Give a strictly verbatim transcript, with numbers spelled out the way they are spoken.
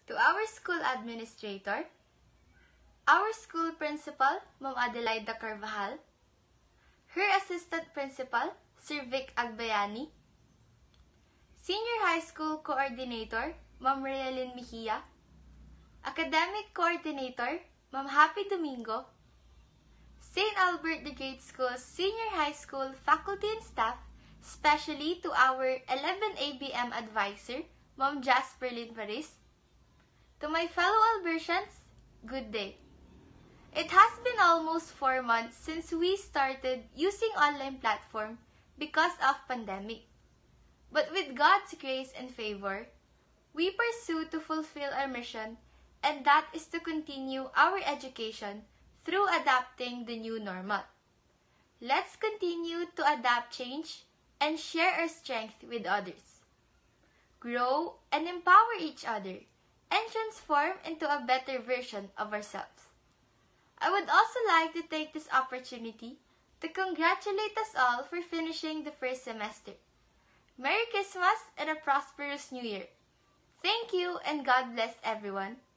to our school administrator, our school principal, Ma'am Adelaida Carvajal, her assistant principal, Sir Vic Agbayani, senior high school coordinator, Ma'am Realyn Mejia, academic coordinator, Ma'am Happy Domingo, Saint Albert the Great School's senior high school faculty and staff, especially to our eleven A B M advisor, Ma'am Jasper Lynn Paris. To my fellow Albertians, good day. It has been almost four months since we started using online platform because of pandemic. But with God's grace and favor, we pursue to fulfill our mission, and that is to continue our education through adapting the new normal. Let's continue to adapt change and share our strength with others. Grow and empower each other and transform into a better version of ourselves. I would also like to take this opportunity to congratulate us all for finishing the first semester. Merry Christmas and a prosperous New Year. Thank you and God bless everyone.